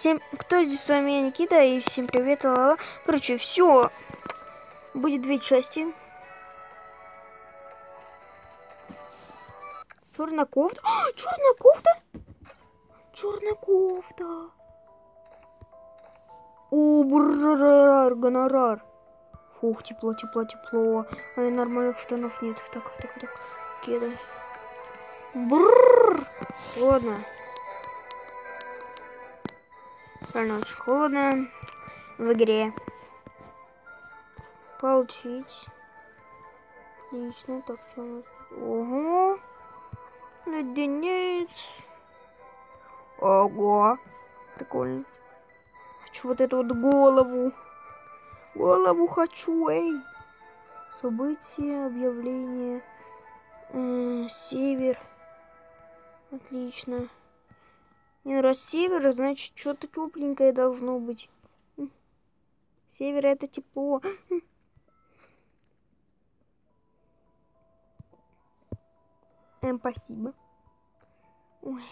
Всем, кто здесь с вами, я Никита, и всем привет, ла-ла-ла. Короче, все, будет 2 части. Черная кофта. Черная кофта? Черная кофта. О, брррррр, гонорар. Фух, тепло, тепло, тепло. А и нормальных штанов нет. Так, кеды. Брррр. Ладно. Реально очень холодно в игре. Получить. Отлично. Так, что у нас? Ого. Леденец. Ого. Прикольно. Хочу вот эту вот голову. Голову хочу, эй. События, объявление. Север. Отлично. Не, раз север, значит, что-то тепленькое должно быть. Север это тепло. Спасибо. Ой.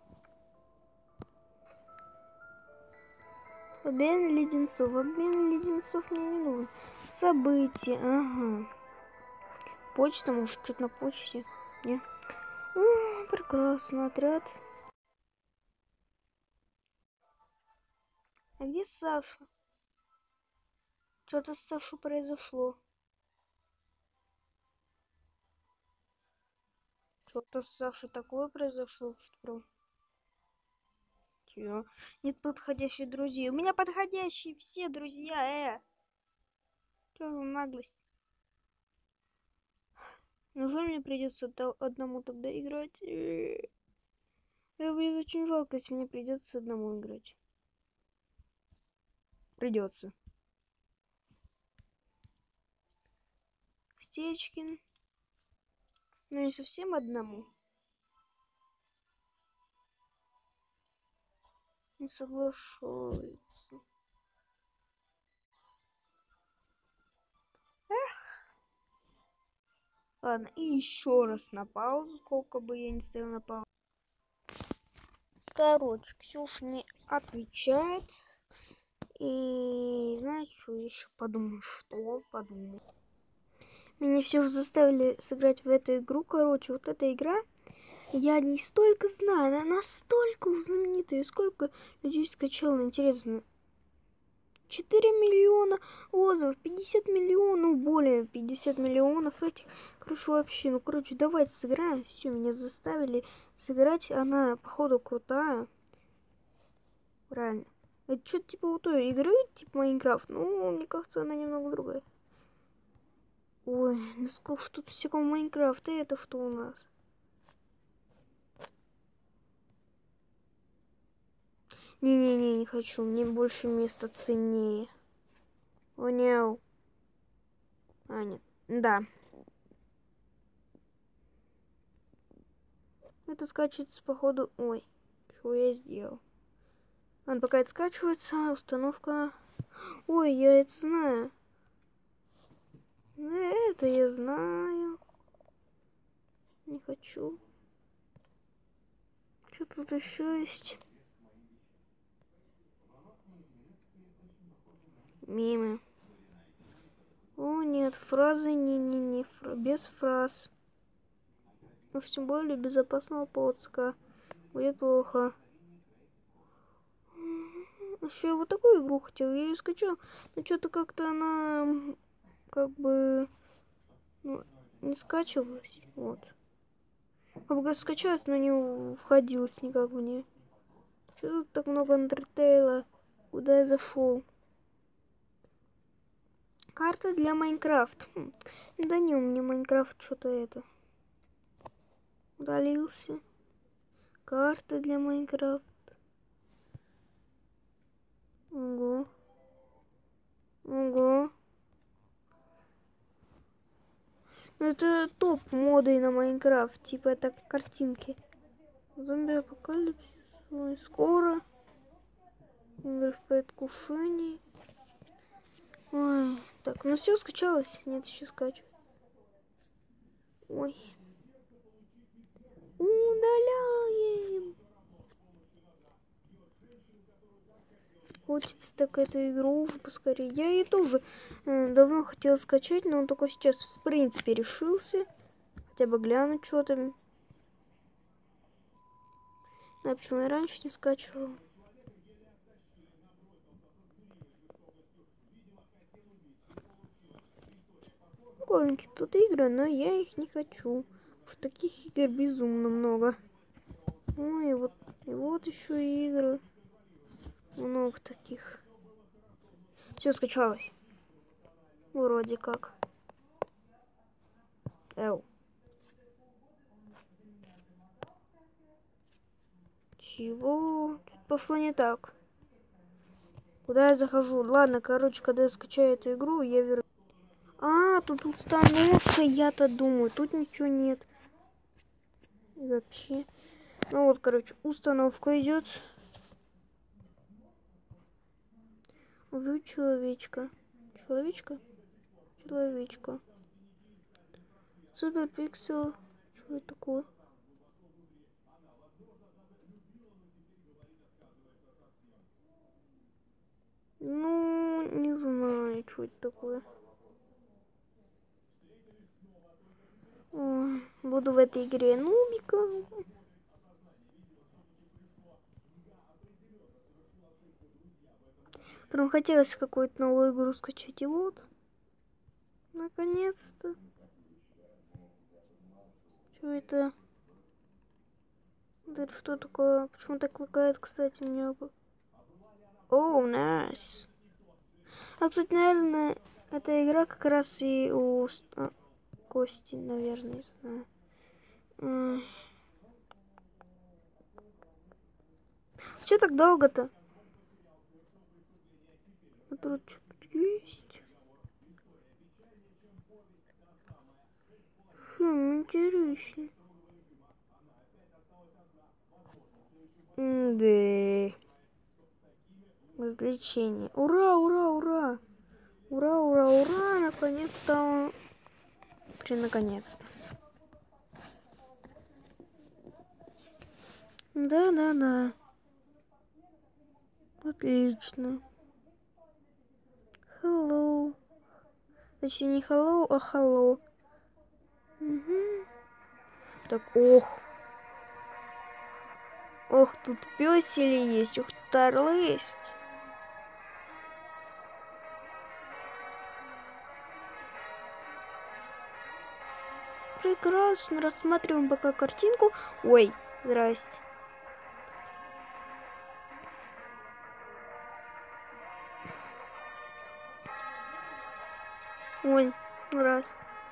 Обмен леденцов. Обмен леденцов мне не нужен. События. Ага. Почта, может, что-то на почте. Не? О, прекрасно. Отряд. А где Саша? Что-то с Сашей произошло. Что-то с Сашей такое произошло, что... Чё? Нет подходящих друзей. У меня подходящие все друзья, Что за наглость? Неужели мне придется одному тогда играть? Мне будет очень жалко, если мне придется одному играть. Придется. Стечкин. Ну не совсем одному. Не соглашаюсь. Ладно, и еще раз на паузу, сколько бы я ни ставил на паузу. Короче, Ксюша не отвечает. И знаете, что еще подумаю? Что подумаю? Меня все же заставили сыграть в эту игру. Короче, вот эта игра, я не столько знаю, она настолько знаменитая. Сколько людей скачало, интересно. 4 миллиона отзывов, 50 миллионов, более 50 миллионов этих. Короче, вообще, ну, короче, давайте сыграем. Все, меня заставили сыграть. Она, походу, крутая. Правильно. Это что-то типа вот той игры, типа Майнкрафт. Ну, мне кажется, она немного другая. Ой, ну сколько тут всякого Майнкрафта. Это что у нас? Не-не-не, не хочу. Мне больше места ценнее. О, неу. А, нет. Да. Это скачивается, походу... Ой, что я сделал? Ладно, пока это скачивается, установка... Ой, я это знаю. Это я знаю. Не хочу. Что тут еще есть? Мемы. О, нет, фразы не без фраз. Уж тем более безопасного поиска. Будет плохо. Еще я вот такую игру хотел. Я ее скачал. Но что-то как-то она как бы не скачивалась. Вот. Пока скачалась, но не входилась никак в нее. Что тут так много Undertale? Куда я зашел? Карта для Майнкрафт. Да не, у меня Майнкрафт что-то это. Удалился. Карта для Майнкрафт. Ого. Ого. Ну это топ моды на Майнкрафт. Типа это картинки. Зомби-апокалипсис. Ой, скоро. Игры в предвкушении. Ой. Так, ну все скачалось? Нет, еще скачивать. Ой. Удаляем. Хочется так эту игру уже поскорее. Я ее тоже давно хотела скачать, но он только сейчас в принципе решился. Хотя бы глянуть, что там. Да, почему я раньше не скачивала. Прикольненькие тут игры, но я их не хочу. Уж таких игр безумно много. Ой, и вот еще игры. Много таких. Все скачалось. Вроде как. Эу. Чего? Что-то пошло не так. Куда я захожу? Ладно, короче, когда я скачаю эту игру, я верну. А, тут установка, я-то думаю. Тут ничего нет. Вообще. Ну вот, короче, установка идет. Вы человечка. Человечка? Человечка. Супер пиксел. Что это такое? Ну, не знаю, что это такое. Ой, буду в этой игре нубиком. Прям хотелось какую-то новую игру скачать. И вот. Наконец-то. Что это? Это что такое? Почему так лагает, кстати, меня? Оу, найс. А, кстати, наверное, эта игра как раз и у Кости, наверное, не знаю. Че так долго-то? Тут что-то есть. Интересно. Да. Развлечение. Ура, ура, ура. Ура, ура, ура. Наконец-то. Наконец-то. Да. Отлично. Hello. Точнее, не hello, а hello. Угу. Так, ох. Ох, тут пёсели есть. Ух, орлы есть. Прекрасно. Рассматриваем пока картинку. Ой, здрасте. Ой, раз.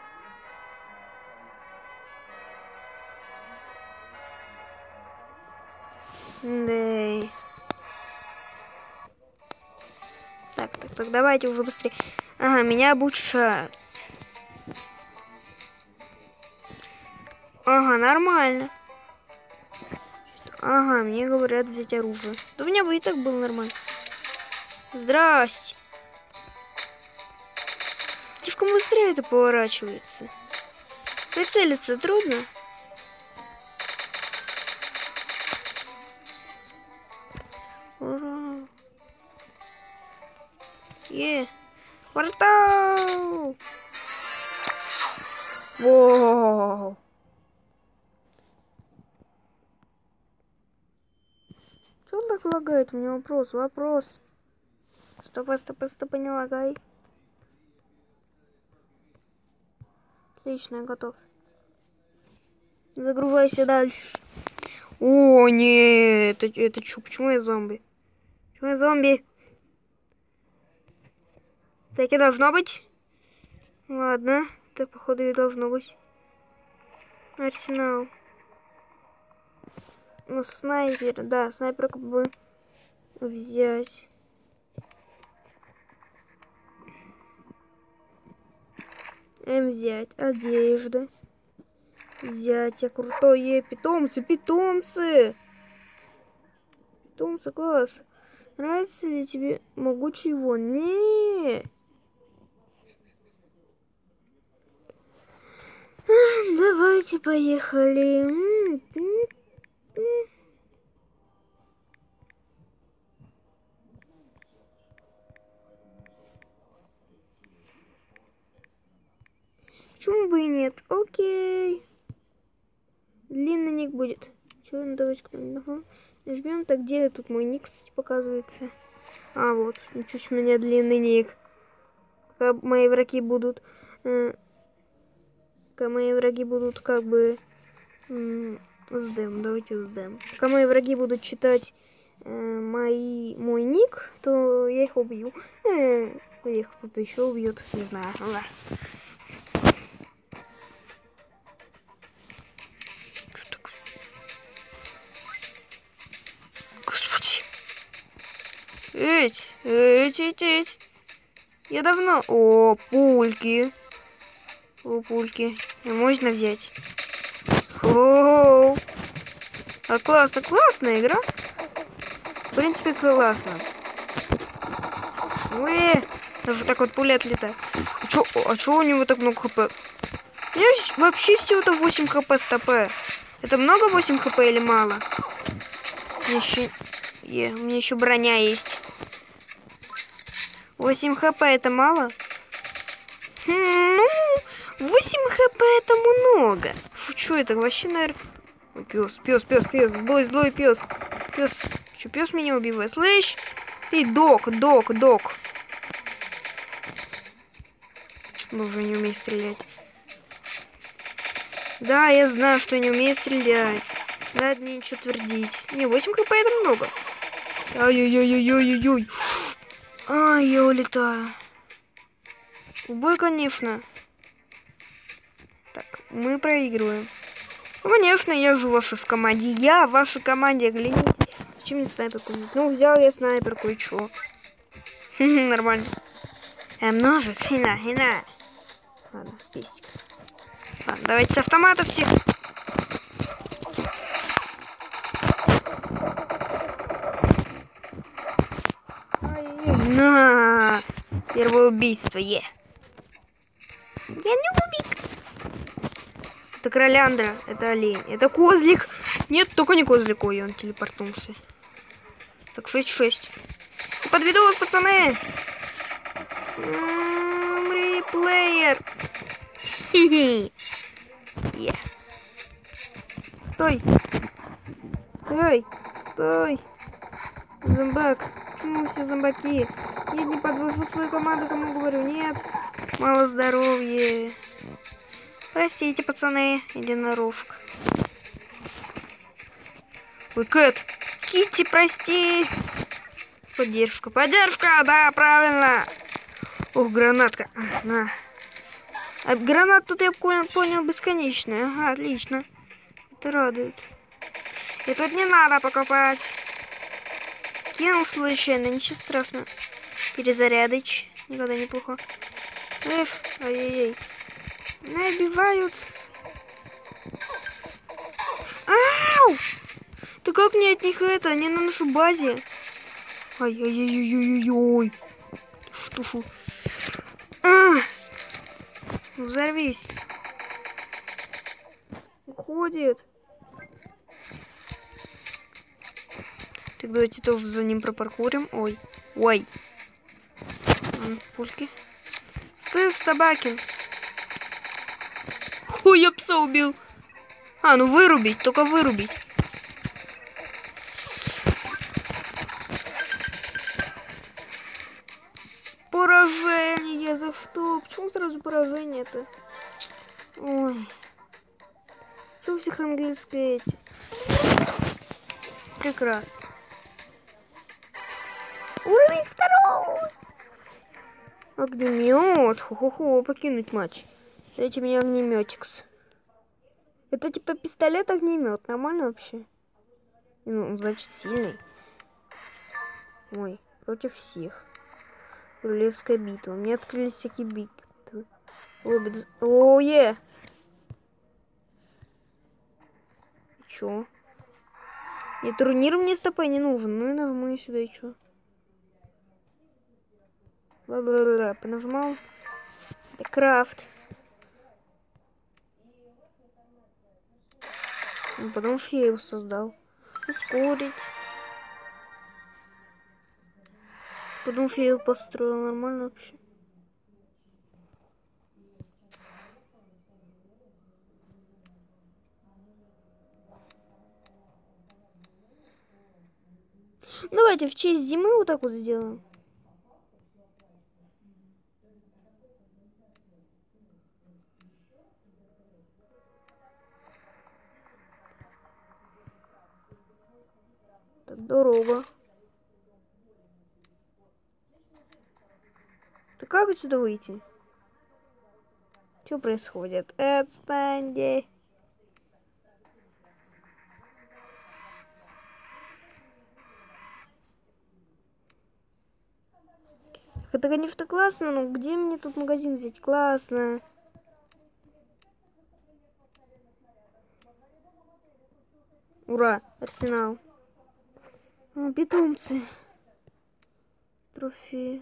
Да. Так, давайте уже быстрее. Ага, меня обучают. Ага, нормально. Ага, мне говорят взять оружие. Да у меня бы и так было нормально. Здрасте. Слишком быстрее это поворачивается. Прицелиться трудно. Ура. Портал. Воу. Что так лагает? У меня вопрос. Стоп, не лагай. Отлично, я готов. Загружайся дальше. О, нет, это что? Почему я зомби? Почему я зомби? Так и должно быть. Ладно, так походу и должно быть. Арсенал. Ну, снайпер, да, снайпер как бы взять. Взять одежды. Взять, я крутое. Питомцы. Питомцы, класс. Нравится ли тебе могучий вон? Не. Давайте поехали. бы и нет. Окей. Длинный ник будет. Че, ну давайте ага. Нажмем. Так, где тут мой ник, кстати, показывается? А, вот. Ничего себе, у меня длинный ник. Пока мои враги будут... пока мои враги будут как бы... сдэм, давайте сдэм. Пока мои враги будут читать мой ник, то я их убью. Их кто-то еще убьет, не знаю. Ну, да. Господи. Эть. Я давно... О, пульки. О, пульки. Можно взять. О, а классная игра. В принципе, классно. Даже так вот пуля отлетает. А чё у него так много хп? У меня вообще всего-то 8 хп с ТП. Это много 8 хп или мало? У меня еще броня есть. 8 хп это мало? Ну, 8 хп это много. Шучу, это вообще, наверное... Пес. Злой пес. Че, пес меня убивает? Слышь? Ты док. Мы уже не умеем стрелять. Да, я знаю, что я не умею стрелять. Надо мне ничего твердить. Не, 8 хп это много. Ай-яй-яй-яй-яй-яй. Ай, я улетаю. Убой, конечно. Так, мы проигрываем. Ну, конечно, я же ваша в команде. Я в вашей команде, гляньте. Зачем мне снайперку? Ну, взял я снайперку, и чё? Нормально. Ножик, хина. Ладно, пестик. Ладно, давайте с автомата всех. На! Первое убийство, Я не убит. Это кролляндра, это олень, это козлик. Нет, только не козлик, ой, он телепортнулся. Так, 6-6. Подведу вас, пацаны. Реплеер. Хи-хи. Стой. Зомбак. Почему все зомбаки? Нет, не подвожу свою команду, кому говорю. Нет. Мало здоровья. Простите, пацаны. Единорожка. Ой, Кэт. Китти, прости. Поддержка, да, правильно. Ох, гранатка. На. А гранат тут, я понял, бесконечная. Ага, отлично. Это радует. И тут не надо покупать. Кинул случайно, ничего страшного. Перезарядыч. Никогда неплохо. Эх, ай-яй-яй. Набивают. Ау! Да как мне от них это? Они на нашей базе. Ай-яй-яй-яй-яй-яй. Что? Ну, взорвись. Уходит. Так, давайте тоже за ним пропаркурим. Ой. Пульки. Ты собаки. Ой, я пса убил. Ну вырубить, только вырубить. Поражение, за что? Почему сразу поражение-то? Ой. Что у всех английские эти? Прекрасно. Уровень 2. Огнемет. Хо-хо-хо, покинуть матч. Дайте мне огнеметикс. Это типа пистолет-огнемет. Нормально вообще? Ну, значит, сильный. Ой, против всех. Королевская битва. У меня открылись всякие битвы. Ой, Чё? Мне турнир мне с ТП не нужен. Ну и нажму я сюда и чё? Бла-бла-бла. Понажимал. Это крафт. Ну, потому что я его создал. Ускорить. Потому что я его построил нормально вообще. Давайте в честь зимы вот так вот сделаем. Так, дорога. Так как отсюда выйти? Что происходит? Отстаньте. Это, конечно, классно, но где мне тут магазин взять? Классно. Ура, арсенал. Питомцы. Трофеи.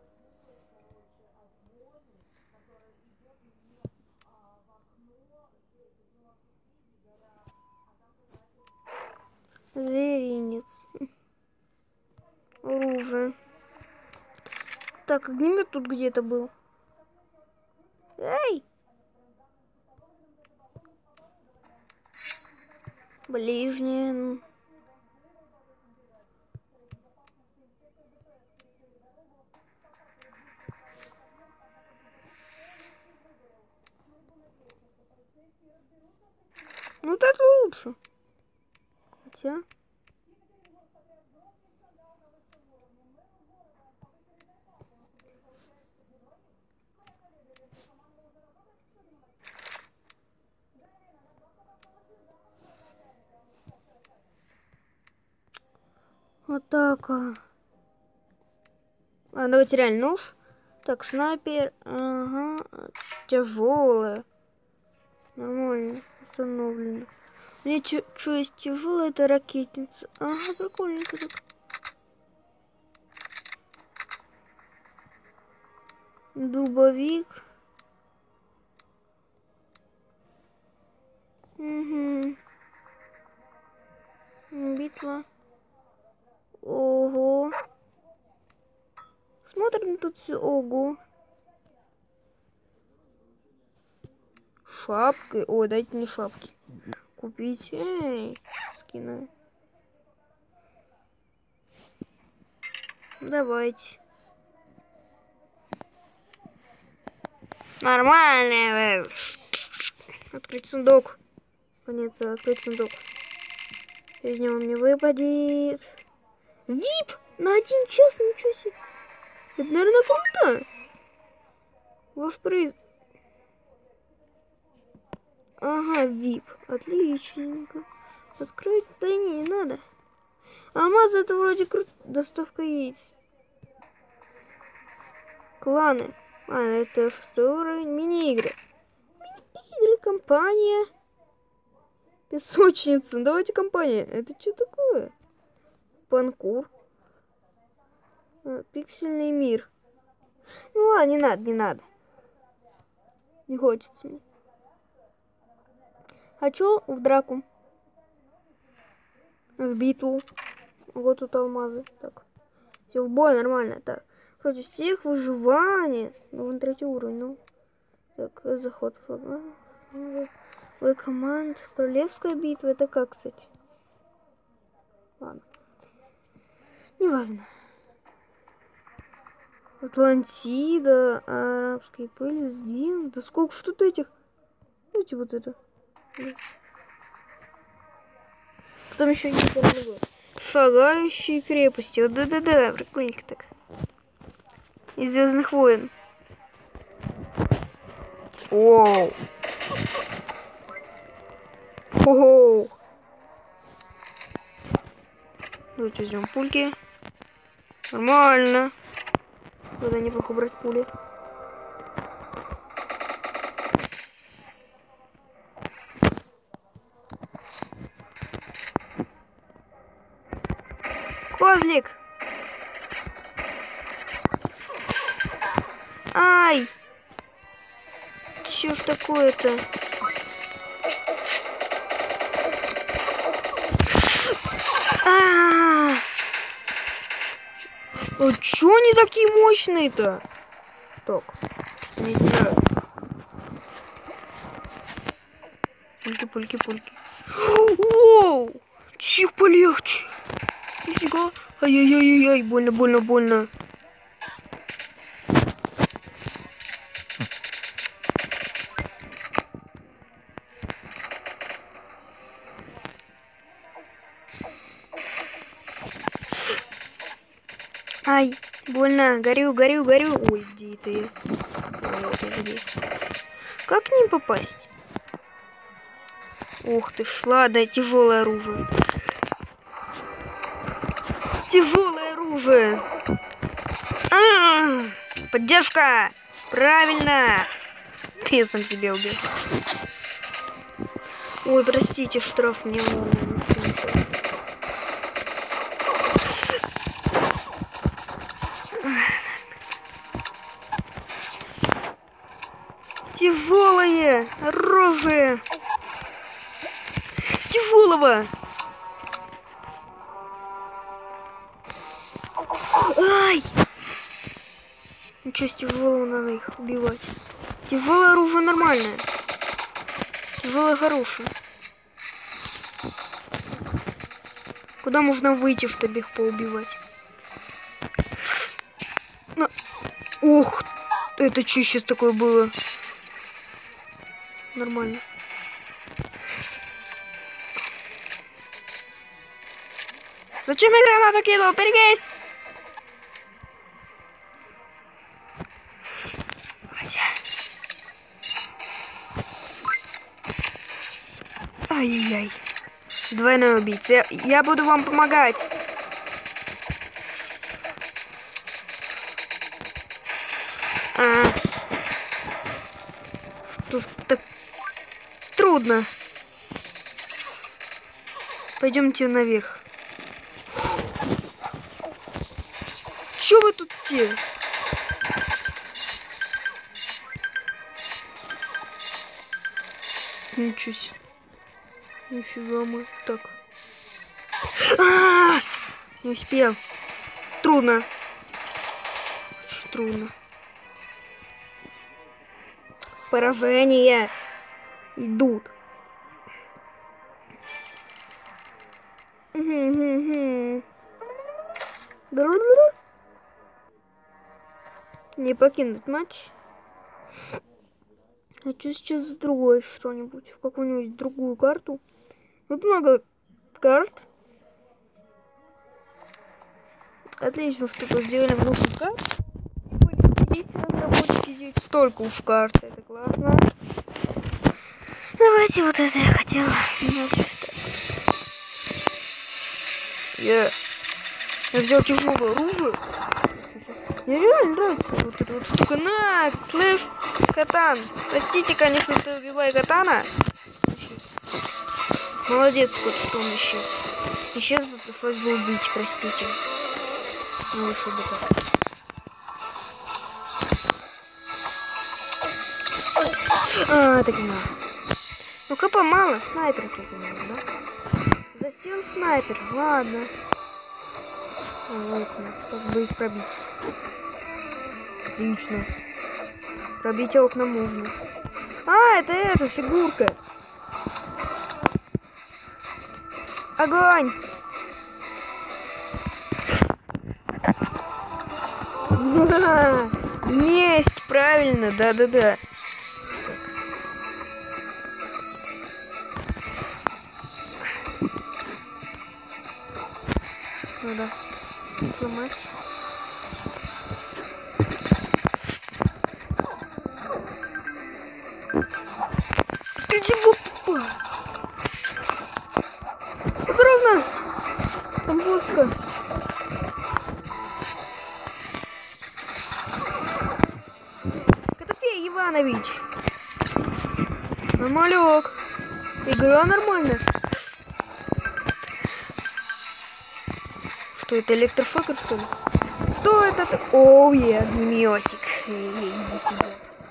Зверинец. Оружие. Так, огнемет тут где-то был. Эй! Ближние. Ну так лучше. Хотя... Атака. Давайте реально нож. Так, снайпер. Ага. Тяжелая. Нормально. Установлено. Мне что есть тяжелая, это ракетница. Ага, прикольненько так. Дубовик. Угу. Битва. Ого. Смотрим тут все. Ого. Шапки. Ой, дайте мне шапки. Купить. Эй, скины. Давайте. Нормально. Открыть сундук. Конец, открыть сундук. Из него мне выпадет. Вип! На 1 час, ничего себе. Это, наверное, круто. Ваш приз. Ага, вип. Отличненько. Открыть? Да не надо. Алмаз это вроде круто. Доставка яиц. Кланы. Это 6-й уровень. Мини-игры. Мини-игры, компания. Песочница. Давайте компания. Это что такое? Панкур. Пиксельный мир. Ну ладно, не надо, не надо. Не хочется мне. Хочу в драку. В битву. Вот тут алмазы. Так. Все в бой, нормально. Так. Против всех выживание. Ну, вон 3-й уровень, ну. Так, заход флага. Ой, команд. Королевская битва. Это как, кстати? Ладно. Неважно. Атлантида, арабские пыль, Сдин. Да сколько что-то этих. Видите, вот это. Потом еще не было. Шагающие крепости. Вот да-да-да, прикольненько так. Из Звездных войн. Оу. Оу. Давайте возьмем пульки. Нормально. Куда неплохо брать пули. Козлик! Ай! Чё ж такое-то? Чё они такие мощные-то? Так, не знаю. Пульки. Воу! Чих полегче. Нифига. Ай-яй-яй-яй, больно, больно, больно. Ай, больно, горю, горю, горю. Ой, где это я? Как к ним попасть? Ух ты ж, ладно, тяжелое оружие. Тяжелое оружие. Поддержка! Правильно! Ты сам себя убил. Ой, простите, штраф мне. Тяжелое оружие. С тяжелого. Ай! Ничего, с тяжелого надо их убивать. Тяжелое оружие нормальное. Тяжелое хорошее. Куда можно выйти, чтобы их поубивать? Ох, это что сейчас такое было? Нормально. Зачем я гранату кинул? Берегись! Ай-яй-яй. Двойной убийца. Я буду вам помогать. Тут так трудно. Пойдемте наверх. Чё вы тут все? Ничего себе. Нифига мы. Так. Не успел. Трудно. Очень трудно. Поражение. Идут. Не покинуть матч. Хочу сейчас в другое что-нибудь. В какую-нибудь другую карту. Тут много карт. Отлично, что сделали много карт. Видите, разработчики здесь столько уж карт. Это классно. Давайте вот это я хотела. Я взял тяжелое оружие. Мне реально нравится вот эта вот штука. На, слышь, катан. Простите, конечно, что убиваю катана. Молодец, кот, что он исчез. Исчез бы, пришлось бы убить, простите. Ну, вышел бы так. Так и надо. Ну, хп мало, снайпер тут у нас, да? Засел снайпер, ладно. Ладно, как бы их пробить. Отлично. Пробить окна можно. Это эта фигурка. Огонь! Месть, правильно, да-да-да. Надо сломать. Смотрите, вот. Осторожно! Там жестко. Котофей Иванович. Нормалек. Игра нормальная. Что это, электрошокер, что ли? Что это? Оу, огнеметик. Иди сюда.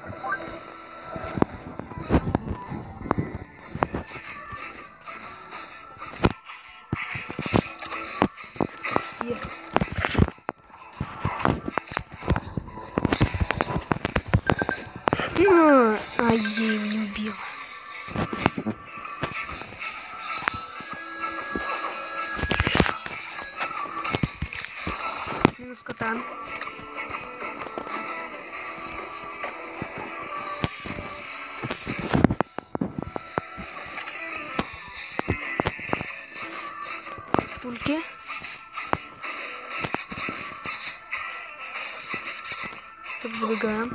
Я его не убил. Минус катан. Пульки. Так, забегаем.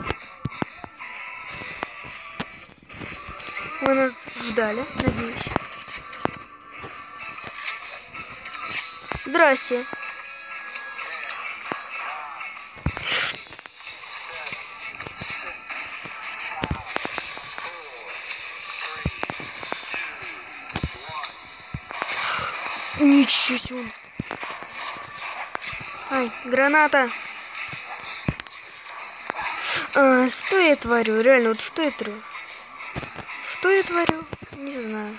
Вы нас ждали, надеюсь. Здрасте. Ничего себе. Ай, граната. Что я творю? Реально, вот что я творю? Что я творю? Не знаю.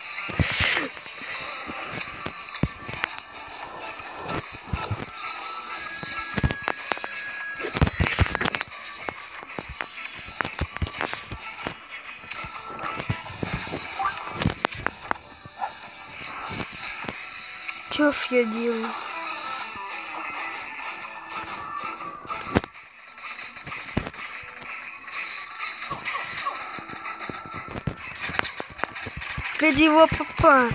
Чё ж я делаю? Где его папа?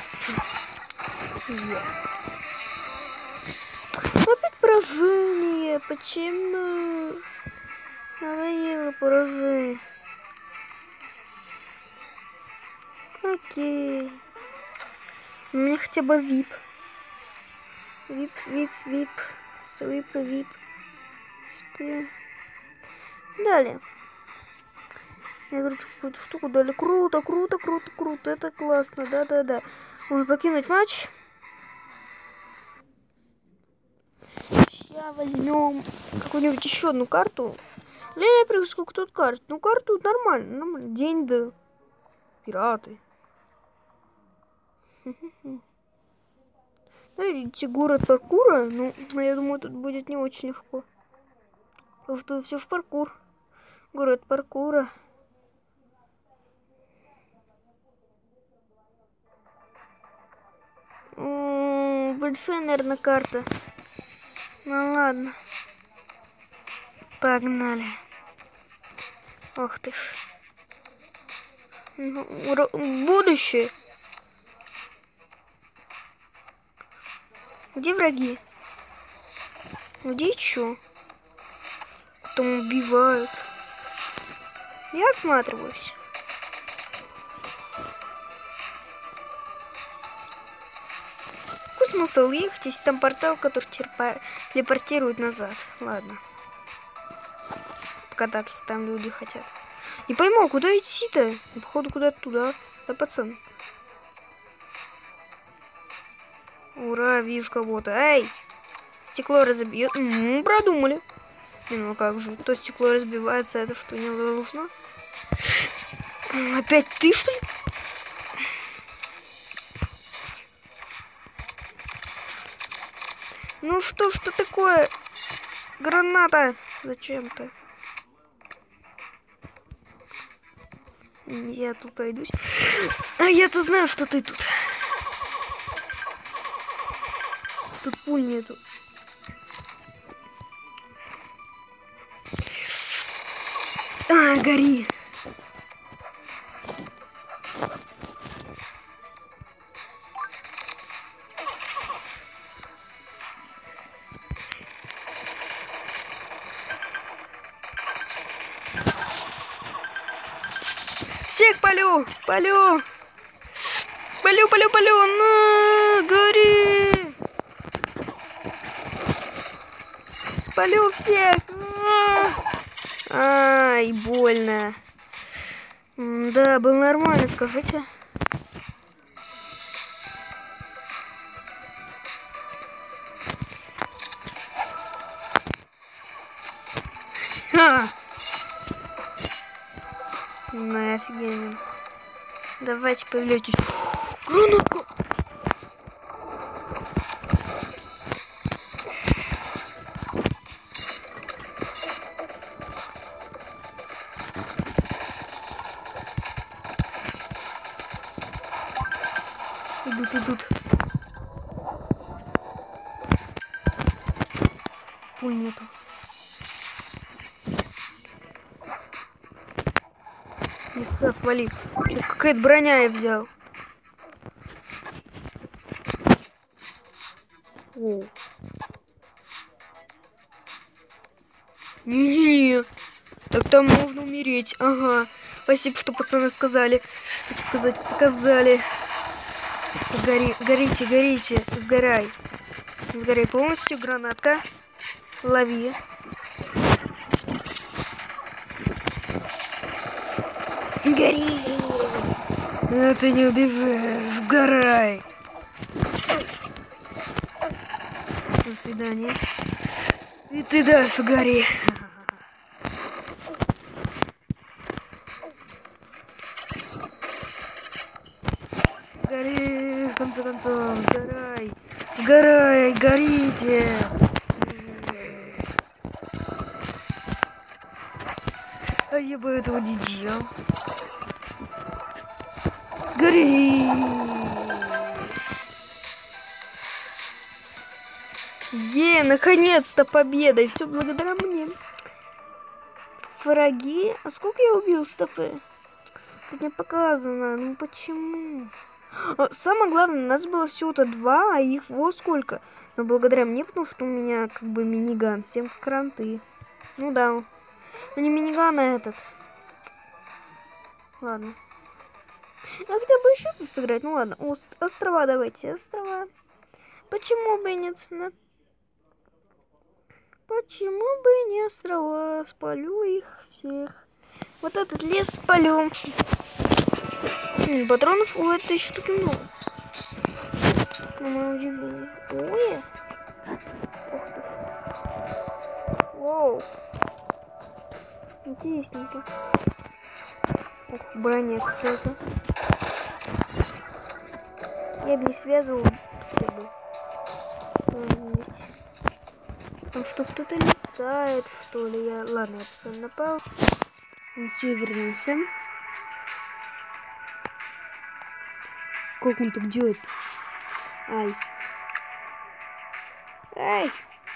Опять поражение. Почему? Надоело поражение. Окей. У меня хотя бы вип. Вип. Свип и вип. Что? Далее. Мне, короче, какую-то штуку дали. Круто. Это классно. Да. Ой, покинуть матч. Сейчас возьмем какую-нибудь еще одну карту. Леприк, сколько тут карт? Ну, карту нормально. День, да. Пираты. Ну, видите, город паркура. Ну, я думаю, тут будет не очень легко. Потому что все в паркур. Город паркура. Большая, наверное, карта. Ну ладно. Погнали. Ох ты ж. Будущее. Где враги? Где чё? Потом убивают. Я осматриваюсь. Какой смысл ехать, если там портал, который телепортирует назад? Ладно. Покататься там люди хотят. Не пойму, куда идти-то? Походу, куда-то туда. Да, пацан. Ура, вижу кого-то. Эй! Стекло разобьет. Продумали. Ну как же, то стекло разбивается, это что, не должно? Опять ты, что ли? Ну что такое? Граната! Зачем-то? Я тут пройдусь. А я-то знаю, что ты тут. Тут пуль нету. Гори. Всех полю. На, гори. Спалю всех. Ай, больно. Да, было нормально, скажите. Ну, офигенно. Давайте появляйтесь. Гранатку. Идут. пуль нету. Иса, свали. Какая-то броня я взял. О. Не-не-не. Так там можно умереть. Ага. Спасибо, что пацаны сказали. Так сказать, показали. Горите, горите. Сгорай. Сгорай полностью. Граната. Лови. Гори. А ты не убежишь. Сгорай. До свидания. И ты дальше гори. Гори, в конце концов, сгорай. Сгорай, горите. А я бы этого не делал. Гори. Наконец-то победа. И все благодаря мне. Враги. А сколько я убил стопы? Тут не показано. Ну почему? Самое главное, у нас было всего-то 2, а их вот сколько. Но благодаря мне, потому что у меня как бы миниган, всем кранты. Ну да. Ну не миниган, а этот. Ладно. А хотя бы еще тут сыграть. Ну ладно. Острова давайте. Острова. Почему бы и нет? Да? Почему бы и не острова? Спалю их всех. Вот этот лес спалю. Патронов у этой штуки много. На мое удивление. Ой. Воу. Интересненько. Ох, броня какая-то. Я бы не связывал с собой. Там что, кто-то летает, что ли? Ладно, я поставлю на паузу. Все, вернулся. Как он так делает? Ай. Ай.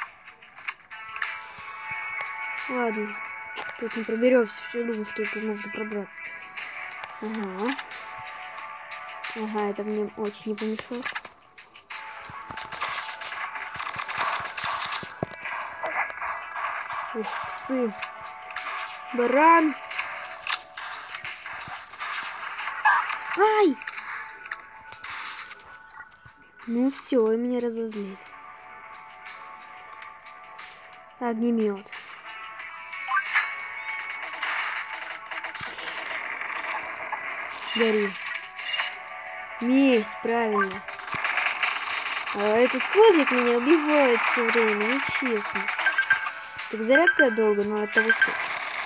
Ладно. Тут не проберешься. Все, думаю, что тут можно пробраться. Ага. Ага, это мне очень не помешает. Ух, псы. Баран. Ай! Ну все, меня разозлили. Огнемет. Гори. Месть, правильно. А этот козлик меня убивает все время, нечестно. Так зарядка долго, но от того что...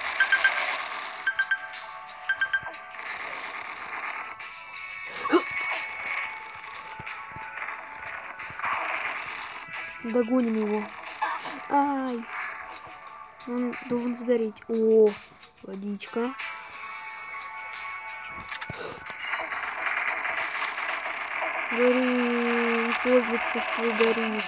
Догоним его. Ай. Он должен сгореть. О, водичка. Гори. Козлик пустой горит.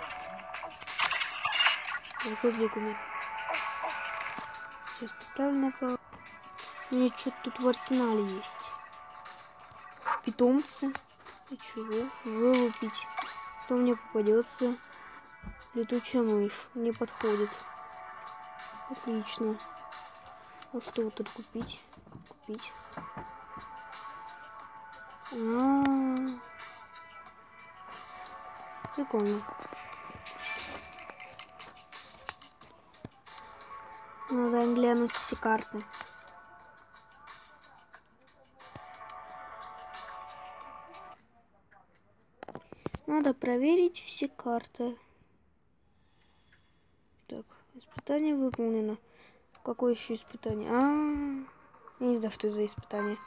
Ой, козлик умер. Сейчас поставлю на пол. У меня что-то тут в арсенале есть. Питомцы. И чего? Вылупить. Что мне попадется? Летучая мышь. Мне подходит. Отлично. А что вот тут купить? Купить. Прикольно. Надо глянуть все карты. Надо проверить все карты. Так, испытание выполнено. Какое еще испытание? Я не знаю, что это за испытание.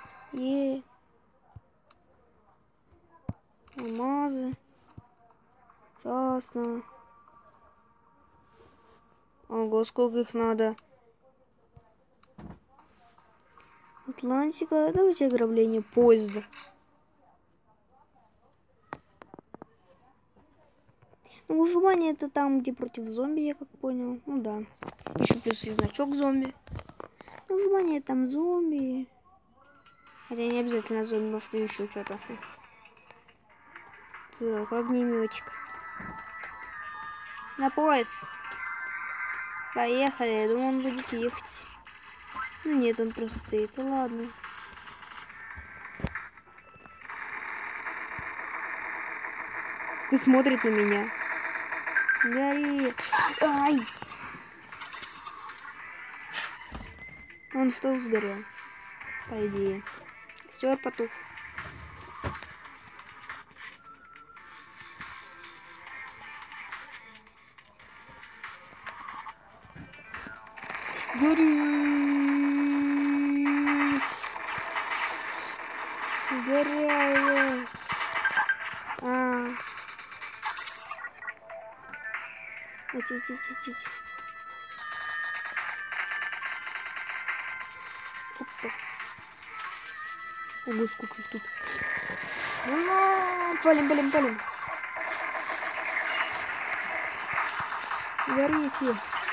Алмазы. Красно. Ого, сколько их надо. Атлантика. Давайте ограбление поезда. Ну, выживание это там, где против зомби, я как понял. Ну да. Еще плюс и значок зомби. Ну, выживание там зомби. Хотя не обязательно зомби, может и еще что-то. Так, огнеметик. На поезд. Поехали. Я думал, он будет ехать. Ну нет, он просто стоит. Ну ладно. Ты смотрит на меня. Гори. Ай! Он что ж сгорел? По идее. Костер потух. Гори! Горяю! Эти. Опа. Ого, сколько их тут. Палим. Горите.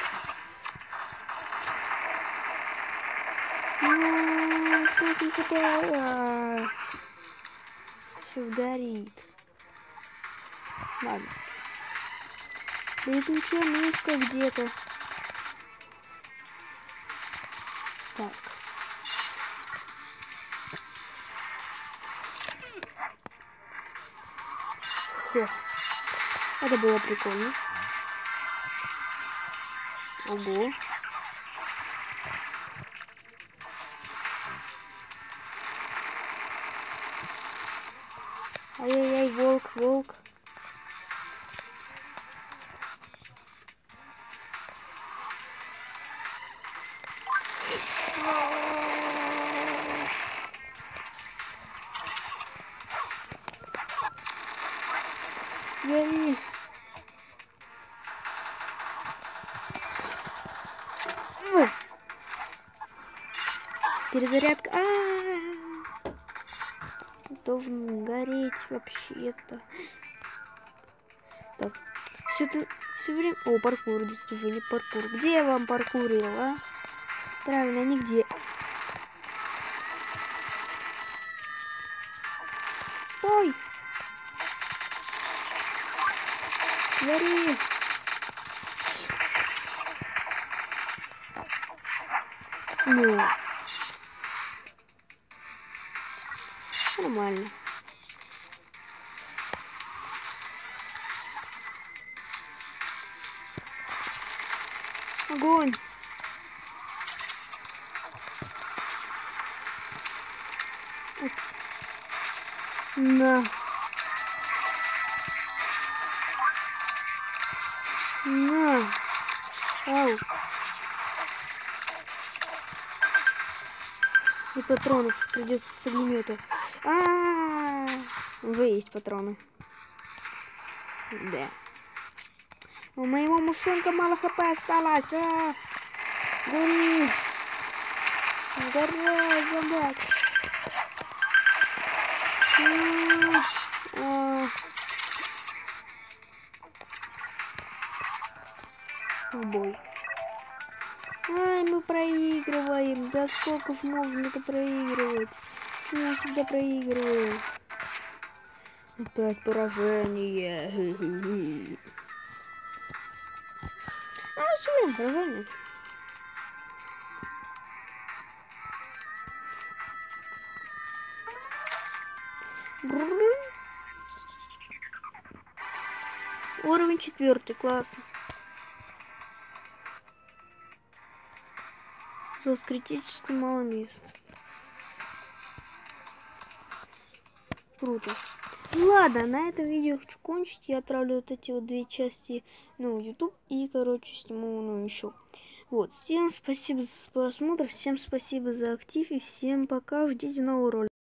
Сейчас горит. Ладно. Летучая мышка где-то. Так. Хо. Это было прикольно. Ого. Ай-яй-яй, волк. Гори. Перезарядка. Должен гореть вообще-то. Так. Все время. О, паркур, достижение паркур. Где я вам паркурил, а? Правильно, нигде. Стой! Гори! Ну. Нормально. Огонь! На. Ау. И патронов придется с огнемета. Уже есть патроны. Да. У моего мушонка мало хп осталось. Гори! Горай, зомбак! В бой. Мы проигрываем. Да сколько ж можно это проигрывать? Почему я всегда проигрываю? Опять поражение. Все время поражение. Уровень 4, классно. С критически мало мест. Круто. Ну ладно, на этом видео хочу кончить. Я отправлю вот эти вот 2 части, в YouTube. И, короче, сниму, еще. Вот. Всем спасибо за просмотр, всем спасибо за актив. И всем пока. Ждите нового ролика.